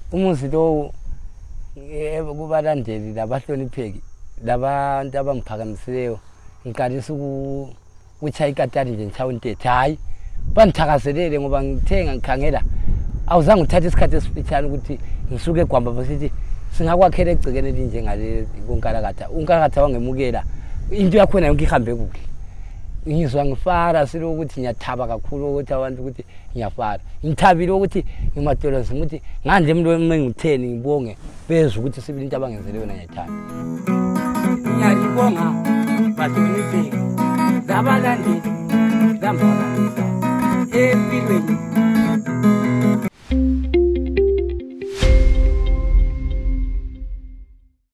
umuzi lo kubalandeli labahlonipheki labantu abangiphakamisileyo ngiqalisa ukuchaya ikatari nje ngichawuntethe hayi banithakazelele ngoba ngithenga ngikhangela awuzange uthathe isikhathi esifitshane ukuthi ngisuke eGwamba basithi singakwakhela egcikene elinje ngale unkalakatha wangemukela into yakho nayo ngihambe kuhle ngizwa ngifara silokuthi ngiyathaba kakhulu ukuthi abantu ukuthi ngiyafara ngithabile ukuthi ngimatolozi ukuthi ngandle emlo engitheni ngibonge bezwe ukuthi sibili into abangenzele yona ngiyithanda ngiyalibonga bahlonipheki zabalandeli